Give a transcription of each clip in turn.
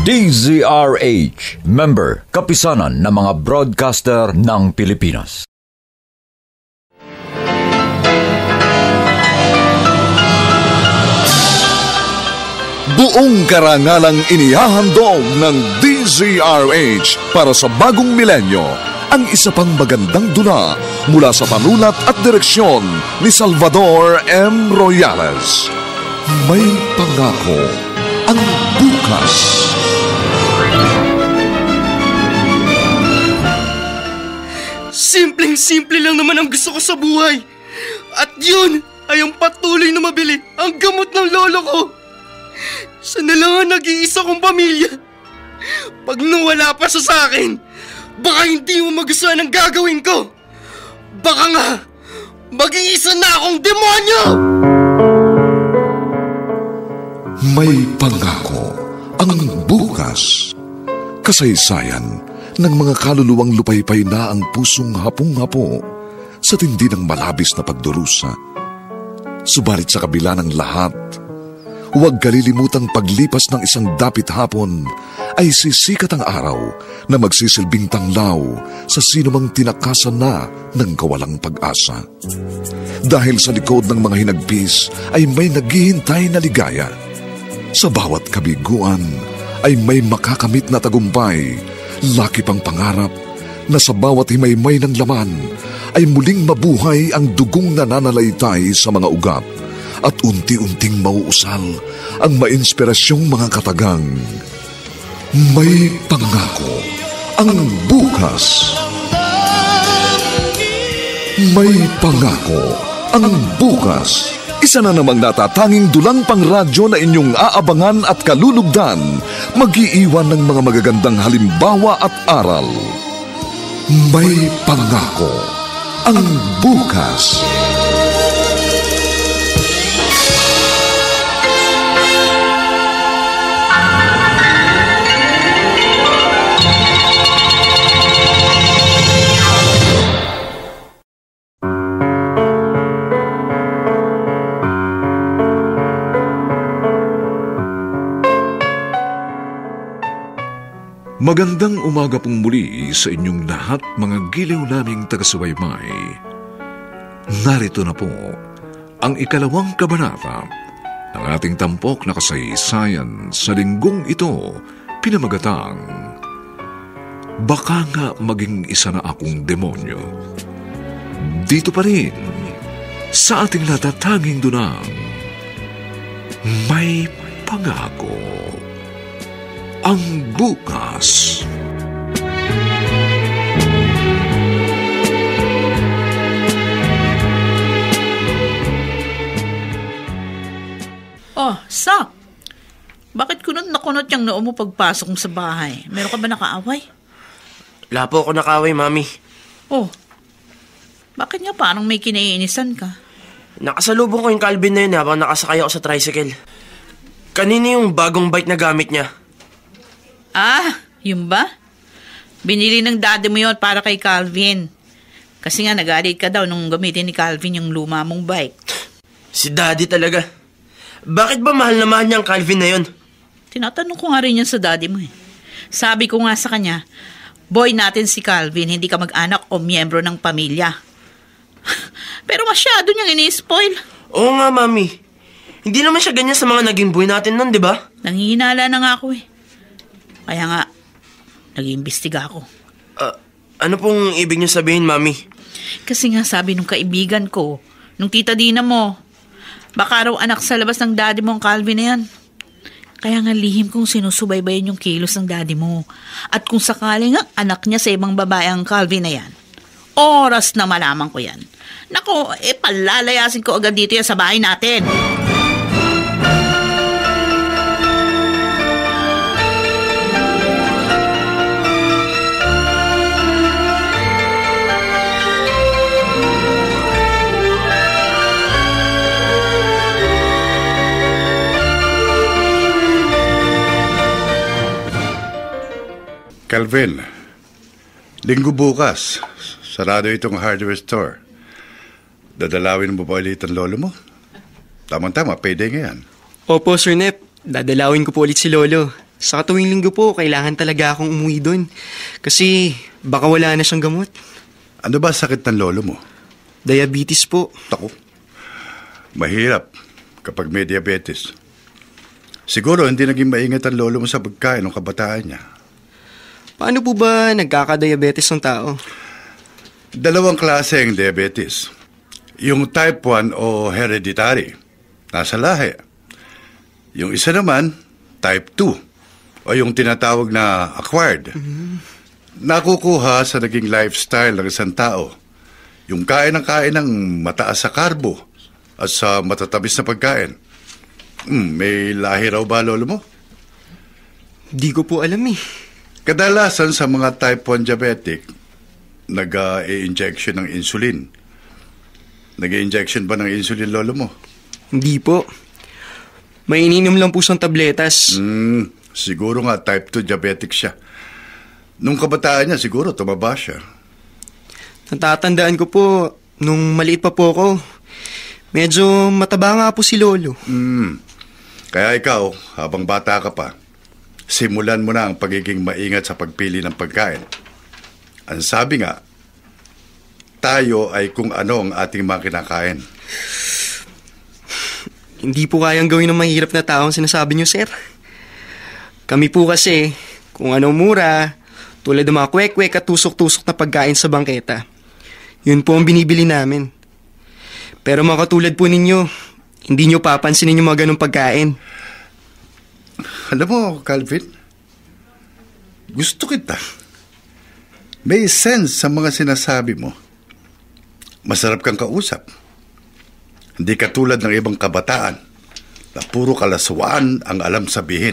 DZRH, member, kapisanan ng mga broadcaster ng Pilipinas. Buong karangalang inihahandog ng DZRH para sa bagong milenyo ang isa pang magandang dula mula sa panulat at direksyon ni Salvador M. Royales. May pangako ang bukas. Simpleng-simple lang naman ang gusto ko sa buhay. At yun ay ang patuloy na mabili ang gamot ng lolo ko. Sana lang ang nag-iisa kong pamilya. Pag nawala pa siya sa akin, baka hindi mo magustuhan ang gagawin ko. Baka nga, mag-iisa na akong demonyo! May pangako ang bukas. Kasaysayan ng mga kaluluwang lupaypay na ang pusong hapong-hapo sa tindi ng malabis na pagdurusa. Subalit sa kabila ng lahat, huwag kalilimutang paglipas ng isang dapit hapon ay sisikat ang araw na magsisilbing tanglaw sa sinumang tinakasan na ng kawalang pag-asa. Dahil sa likod ng mga hinagpis ay may naghihintay na ligaya. Sa bawat kabiguan ay may makakamit na tagumpay, laki pang pangarap na sa bawat himaymay ng laman ay muling mabuhay ang dugong nananalaytay sa mga ugat at unti-unting mauusal ang mainspirasyong mga katagang. May pangako ang bukas. May pangako ang bukas. Isa na namang natatanging dulang pangradyo na inyong aabangan at kalulugdan, mag-iiwan ng mga magagandang halimbawa at aral. May pangako ang bukas. Magandang umaga pong muli sa inyong lahat, mga giliw naming taga-subaybay. Narito na po ang ikalawang kabanata ng ating tampok na kasaysayan sa linggong ito, pinamagatang Baka nga maging isa na akong demonyo. Dito pa rin sa ating natatanging dunang May Pangako ang bukas. Oh, Sak! Bakit kunot na kunot yung noo mo pagpasok mo sa bahay? Meron ka ba nakaaway? Wala po ako nakaaway, Mami. Oh, bakit nga parang may kinaiinisan ka? Nakasalubong ko yung Calvin na yun habang nakasakay ako sa tricycle. Kanina yung bagong bike na gamit niya. Ah, yun ba? Binili ng daddy mo yun para kay Calvin. Kasi nga nag-aalit ka daw nung gamitin ni Calvin yung luma mong bike. Si daddy talaga. Bakit ba mahal na mahal niya ang Calvin na yun? Tinatanong ko nga rin yan sa daddy mo eh. Sabi ko nga sa kanya, boy natin si Calvin, hindi ka mag-anak o miyembro ng pamilya. Pero masyado niyang ini-spoil. Oo nga, Mami. Hindi naman siya ganyan sa mga naging boy natin nun, di ba? Nanghihinala na nga ako eh. Kaya nga, nag-iimbestiga ako. Ano pong ibig niyo sabihin, Mami? Kasi nga sabi nung kaibigan ko, nung tita Dina mo, baka raw anak sa labas ng daddy mo ang Calvin na yan. Kaya nga lihim kong sinusubaybayan yung kilos ng daddy mo. At kung sakali nga anak niya sa ibang babae ang Calvin na yan, oras na malaman ko yan. Nako, palalayasin ko agad dito yan sa bahay natin. Calvin, linggo bukas, sarado itong hardware store. Dadalawin mo ba ulit ang lolo mo? Tamang-tama, payday ngayon. Opo, Sir Nep. Dadalawin ko po ulit si Lolo. Sa tuwing linggo po, kailangan talaga akong umuwi doon. Kasi baka wala na siyang gamot. Ano ba sakit ng lolo mo? Diabetes po. Tako. Mahirap kapag may diabetes. Siguro hindi naging maingat ang lolo mo sa pagkain ng kabataan niya. Paano po ba nagkaka-diabetes ng tao? Dalawang klase ang diabetes. Yung type 1 o hereditary, nasa lahi. Yung isa naman, type 2 o yung tinatawag na acquired. Nakukuha sa naging lifestyle ng isang tao. Yung kain ng mataas sa karbo at sa matatamis na pagkain. May lahi raw ba lolo mo? Di ko po alam eh. Kadalasan sa mga type 1 diabetic, nag-i-injection ng insulin. Nag-i-injection ba ng insulin lolo mo? Hindi po. May ininom lang po siyang tabletas. Siguro nga type 2 diabetic siya. Nung kabataan niya, siguro tumaba siya. Natatandaan ko po, nung maliit pa po ako, medyo mataba nga po si lolo. Kaya ikaw, habang bata ka pa, simulan mo na ang pagiging maingat sa pagpili ng pagkain. Ang sabi nga, tayo ay kung ano ang ating mga kinakain. Hindi po kayang gawin ng mahirap na tao ang sinasabi niyo, sir. Kami po kasi, kung ano mura, tulad ng mga kwek-kwek at tusok-tusok na pagkain sa bangketa. Yun po ang binibili namin. Pero mga katulad po ninyo, hindi nyo papansinin yung mga ganong pagkain. Alam mo, Calvin, gusto kita. May sense sa mga sinasabi mo. Masarap kang kausap. Hindi katulad ng ibang kabataan na puro kalaswaan ang alam sabihin.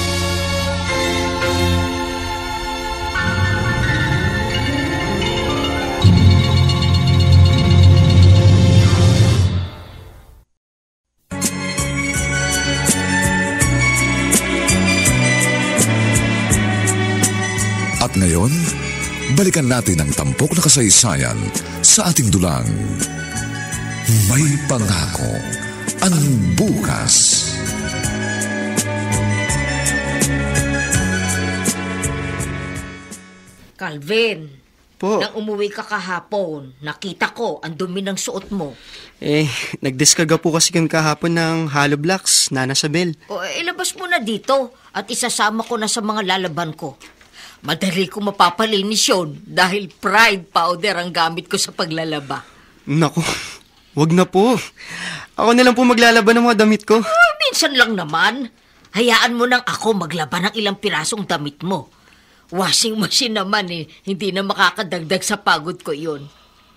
At ngayon, balikan natin ang tampok na kasaysayan sa ating dulang. May pangako ang bukas. Calvin, Po, nang umuwi ka kahapon, nakita ko ang dumi ng suot mo. nagdiskarga po kasi kami kahapon ng Hollow Blocks, Nana Sabel. O, ilabas mo na dito at isasama ko na sa mga lalaban ko. Madali ko mapapalinis yun dahil Pride powder ang gamit ko sa paglalaba. Naku, wag na po. Ako na lang po maglalaban ng mga damit ko. Minsan lang naman. Hayaan mo nang ako maglaba ng ilang pirasong damit mo. Washing machine naman hindi na makakadagdag sa pagod ko yun.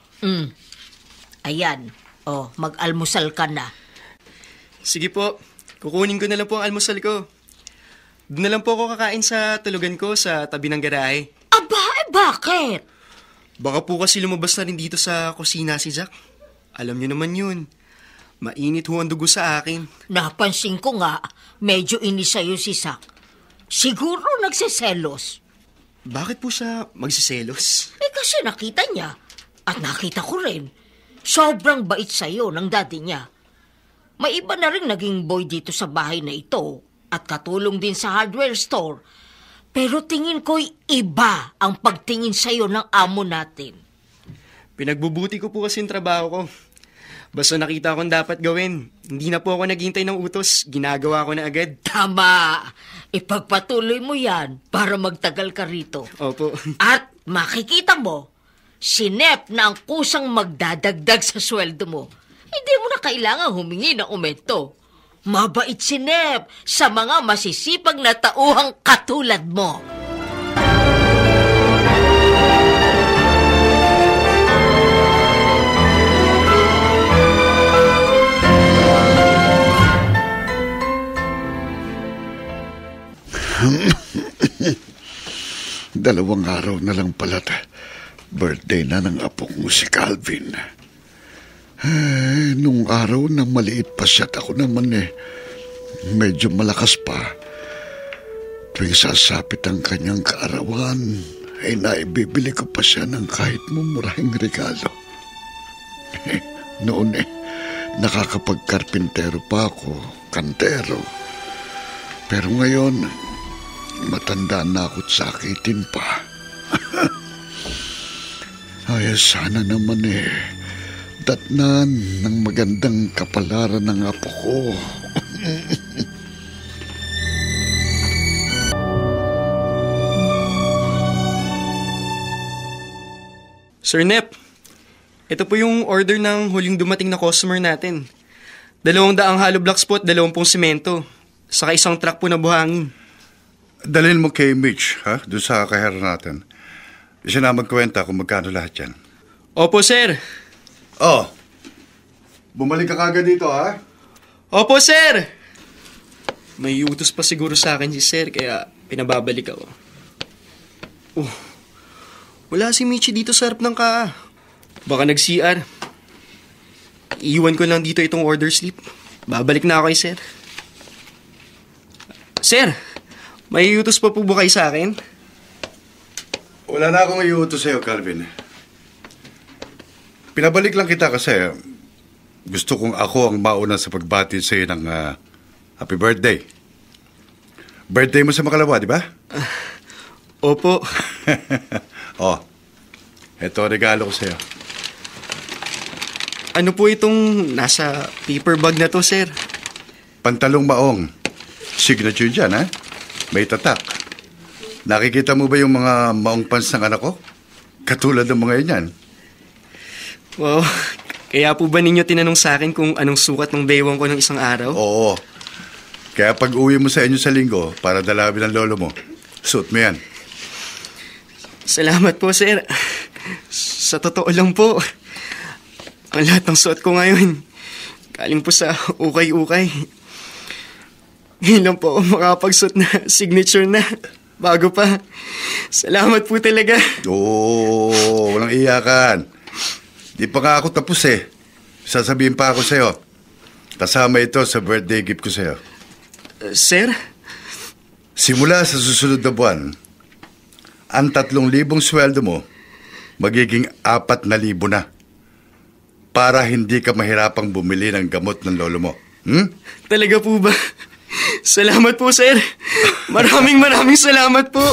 Ayan, mag-almusal ka na. Sige po, kukunin ko na lang po ang almusal ko. Doon na lang po ako kakain sa tulugan ko sa tabi ng garahe. Aba, bakit? Baka po kasi lumabas na rin dito sa kusina si Jack. Alam niyo naman yun. Mainit ho ang dugo sa akin. Napansin ko nga, medyo inis sa'yo si Sak. Siguro nagsiselos. Bakit po siya magsiselos? Kasi nakita niya. At nakita ko rin. Sobrang bait sa'yo ng daddy niya. May iba na rin naging boy dito sa bahay na ito. At katulong din sa hardware store. Pero tingin ko'y iba ang pagtingin sa'yo ng amo natin. Pinagbubuti ko po kasi yung trabaho ko. Basta nakita akong dapat gawin. Hindi na po ako naghihintay ng utos. Ginagawa ko na agad. Tama. Ipagpatuloy mo yan para magtagal ka rito. Opo. At makikita mo, si Nep na ang kusang magdadagdag sa sweldo mo. Hindi mo na kailangan humingi ng aumento. Mabait si Nep sa mga masisipag na tauhang katulad mo. Dalawang araw na lang pala birthday na ng apo ko si Calvin. Nung araw na maliit pa siya at ako naman medyo malakas pa. Tuwing sasapit ang kanyang kaarawan, ay naibibili ko pa siya ng kahit mumurahing regalo. Noon nakakapagkarpintero pa ako, kantero. Pero ngayon, matanda na ako't sakitin pa. Ay, sana naman datnan ng magandang kapalaran ng apo ko. Sir Nep, ito po yung order ng huling dumating na customer natin. 200 hollow blocks po at 20 semento. Saka isang truck po na buhangin. Dalhin mo kay Mitch, ha? Doon sa kahera natin. Siya na magkwenta kung magkano lahat yan. Opo, sir. Oh, bumalik ka kagad dito, ha? Opo, sir! May utos pa siguro sa akin si sir, kaya pinababalik ako. Wala si Michi dito sa harap ng ka. Baka nag-CR. Iiwan ko lang dito itong order slip. Babalik na ako kay sir. Sir, may utos pa po ba kayo sa akin? Wala na akong iutos sa'yo, Calvin. Pinabalik lang kita kasi gusto kong ako ang mauna sa pagbati sa'yo ng happy birthday. Birthday mo sa Makalawa, di ba? Opo. Oh, eto regalo ko sa'yo. Ano po itong nasa paper bag na to, sir? Pantalong maong. Signature dyan, ha? May tatak. Nakikita mo ba yung mga maong pants ng anak ko? Katulad ng mga yan. Wow. Kaya po ba ninyo tinanong sa akin kung anong sukat ng bewang ko ng isang araw? Oo. Kaya pag uwi mo sa inyo sa linggo, para dalawin ng lolo mo, suot mo yan. Salamat po, sir. Sa totoo lang po, ang lahat ng suot ko ngayon, galing po sa ukay-ukay. Ngayon lang po ako makapagsuot na signature na. Bago pa. Salamat po talaga. Oo, walang iyakan. Di pa nga ako tapos Sasabihin pa ako sa'yo. Kasama ito sa birthday gift ko sa'yo. Sir? Simula sa susunod na buwan, ang 3,000 sweldo mo, magiging 4,000 na. Para hindi ka mahirapang bumili ng gamot ng lolo mo. Talaga po ba? Salamat po, sir. Maraming salamat po.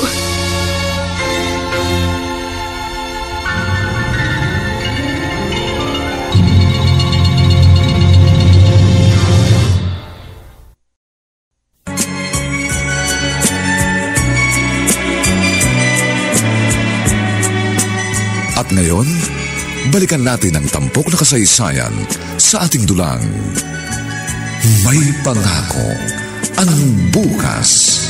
At ngayon, balikan natin ang tampok na kasaysayan sa ating dulang. May pangako ang bukas.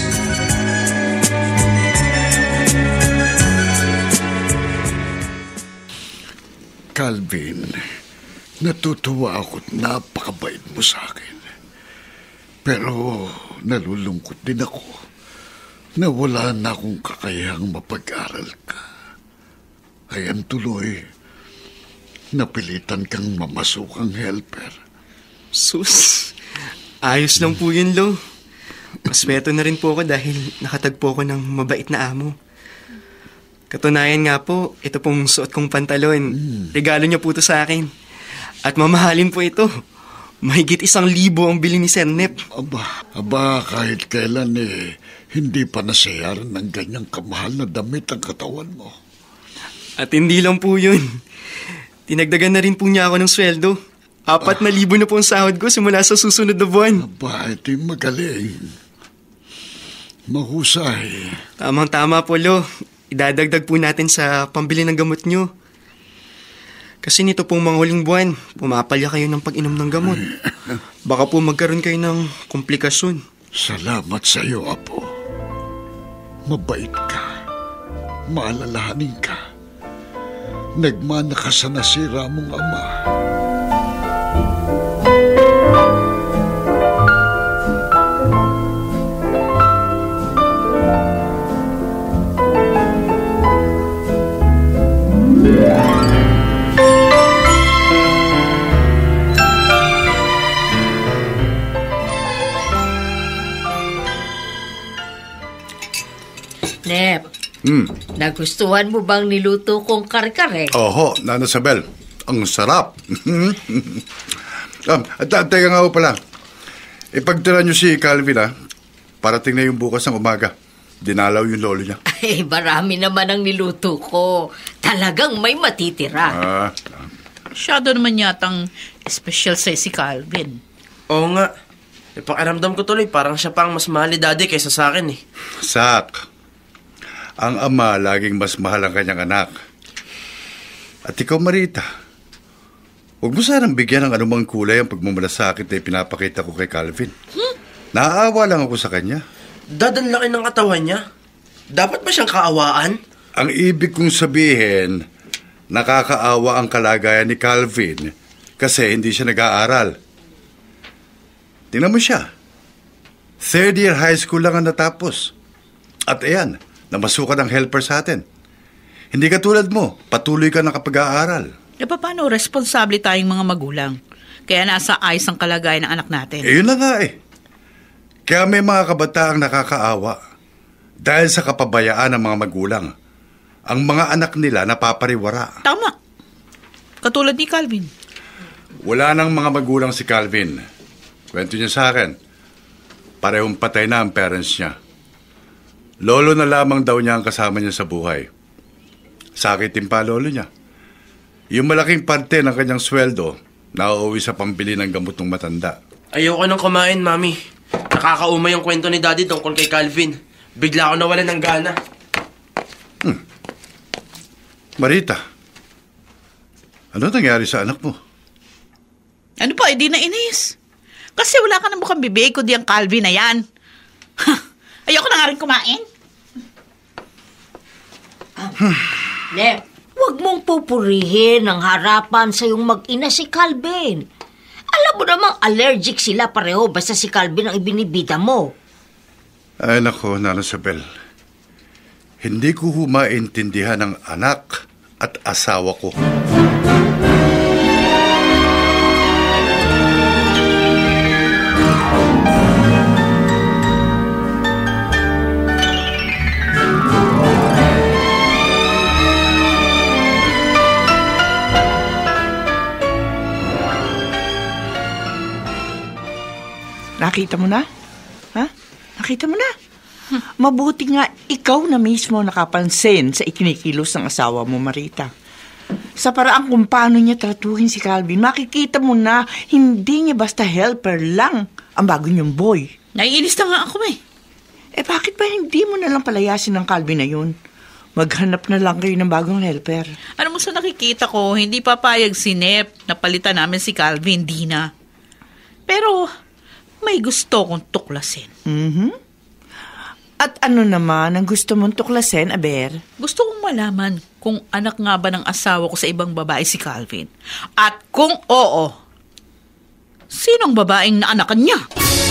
Calvin, natutuwa ako't napakabait mo sa akin. Pero nalulungkot din ako na wala na akong kakayahang mapag-aral ka. Ayan tuloy, napilitan kang mamasukang helper. Sus, ayos lang po yun, Lo. Masweto na rin po ako dahil nakatagpo ko ng mabait na amo. Katunayan nga po, ito pong suot kong pantalon. Regalo niya po ito sa akin. At mamahalin po ito. Mahigit 1,000 ang bili ni Sir Nep. Aba, kahit kailan hindi pa nasayaran ng ganyang kamahal na damit ang katawan mo. At hindi lang po yun. Tinagdagan na rin po niya ako ng sweldo. 4,000 na po ang sahod ko simula sa susunod na buwan. Aba, ito'y magaling. Mahusay. Tamang-tama po, Lo. Idadagdag po natin sa pambili ng gamot nyo. Kasi nito pong mga huling buwan, pumapalya kayo ng pag-inom ng gamot. Baka po magkaroon kayo ng komplikasyon. Salamat sa iyo, Apo. Mabait ka. Maalalahanin ka. Nagmana ka sa nasira mong ama. Nep, nagustuhan mo bang niluto kong kare-kare? Oho, Nana Isabel. Ang sarap. Teka nga ho pala. Ipagtira niyo si Calvin, parating na yung bukas ng umaga. dinalaw yung lolo niya. Ay, marami naman ang niluto ko. Talagang may matitira. Masyado naman yatang special size si Calvin. Oo nga. Pakiramdam ko tuloy, parang siya pa ang mas mahal ni Daddy kaysa sa akin eh. Sak, ang ama laging mas mahal ang kanyang anak. At ikaw, Marita, huwag mo sanang bigyan ng anumang kulay ang pagmamalasakit na ipinapakita ko kay Calvin. Naaawa lang ako sa kanya. Dad, ang laki ng katawan niya. Dapat ba siyang kaawaan? Ang ibig kong sabihin, nakakaawa ang kalagayan ni Calvin kasi hindi siya nag-aaral. Tingnan mo siya. 3rd year high school lang ang natapos. At ayan, namasukan ang helper sa atin. Hindi katulad mo, patuloy ka nakapag-aaral. E paano responsable tayong mga magulang? Kaya nasa ayos ang kalagayan ng anak natin. Yun na nga eh. Kaya may mga kabataang nakakaawa dahil sa kapabayaan ng mga magulang. Ang mga anak nila napapariwara. Tama. Katulad ni Calvin. Wala nang mga magulang si Calvin. Kwento niya sa akin, parehong patay na ang parents niya. Lolo na lamang daw niya ang kasama niya sa buhay. Sakitin pa lolo niya. Yung malaking parte ng kanyang sweldo, nauuwi sa pambili ng gamot ng matanda. Ayoko nang kumain, Mami. Nakakaumay yung kwento ni Daddy tungkol kay Calvin. Bigla ako nawalan ng gana. Marita, ano nangyari sa anak mo? Ano pa, hindi na inis. Kasi wala ka na mukhang bibig, kundi ang Calvin na yan. Ayoko na nga rin kumain. Nep, huwag mong pupurihin ang harapan sa iyong mag-ina si Calvin. Alam mo namang allergic sila pareho basta si Calvin ang ibinibida mo. Ay nako, Nana Isabel. Hindi ko maintindihan ang anak at asawa ko. Nakita mo na? Ha? Nakita mo na? Mabuti nga ikaw na mismo nakapansin sa ikinikilos ng asawa mo, Marita. Sa paraan kung paano niya tratuhin si Calvin, makikita mo na hindi niya basta helper lang ang bago niyong boy. Naiinis na nga ako eh. Eh bakit ba hindi mo na lang palayasin ng Calvin na yun? Maghanap na lang kayo ng bagong helper. Ano mo sa nakikita ko, hindi papayag si Nep na palitan namin si Calvin, di na. Pero may gusto kong tuklasin. At ano naman ang gusto mong tuklasin, Aber? Gusto kong malaman kung anak nga ba ng asawa ko sa ibang babae si Calvin. At kung oo, sinong babaeng naanakan niya?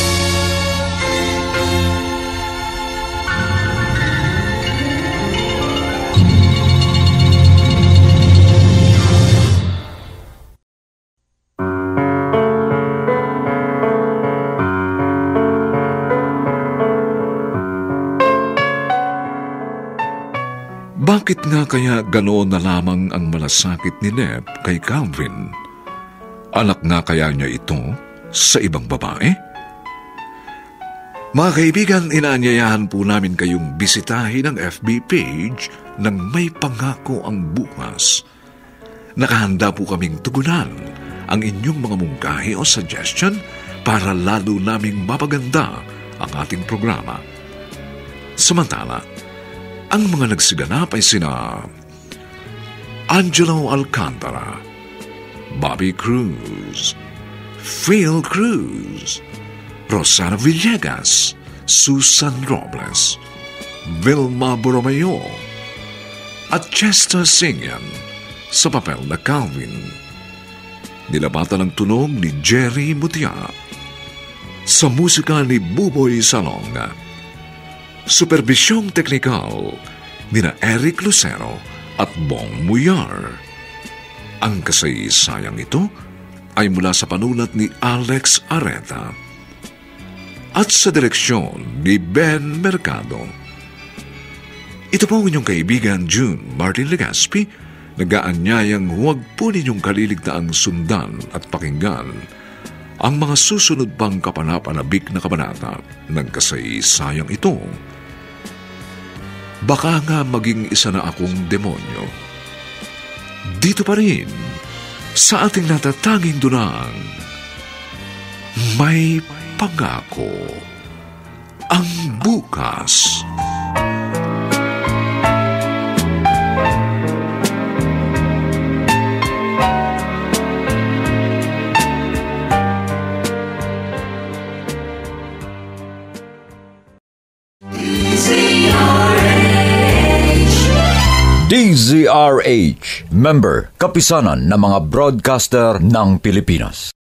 Bakit nga kaya ganoon na lamang ang malasakit ni Nep kay Calvin? Anak nga kaya niya ito sa ibang babae? Mga kaibigan, inaanyayahan po namin kayong bisitahin ang FB page ng May Pangako ang Bukas. Nakahanda po kaming tugunan ang inyong mga mungkahi o suggestion para lalo naming mapaganda ang ating programa. Samantala, ang mga nagsiganap ay sina Angelo Alcantara, Bobby Cruz, Phil Cruz, Rosana Villegas, Susan Robles, Vilma Borromeo, at Chester Singian sa papel na Calvin. Nilabatan ang tunog ni Jerry Mutia. Sa musika ni Buboy Salonga. Superbisyong teknikal nina Eric Lucero at Bong Muyar. Ang kasaysayang ito ay mula sa panulat ni Alex Areta at sa direksyon ni Ben Mercado. Ito po ang inyong kaibigan June Martin Legaspi, nag-aanyayang huwag po ninyong kaliligtaang sundan at pakinggan ang mga susunod pang kapanapanabik na kabanata ng kasaysayang ito. Baka nga maging isa na akong demonyo. Dito pa rin, sa ating natatanging dunang, may pangako ang bukas. DZRH, member, kapisanan ng mga broadcaster ng Pilipinas.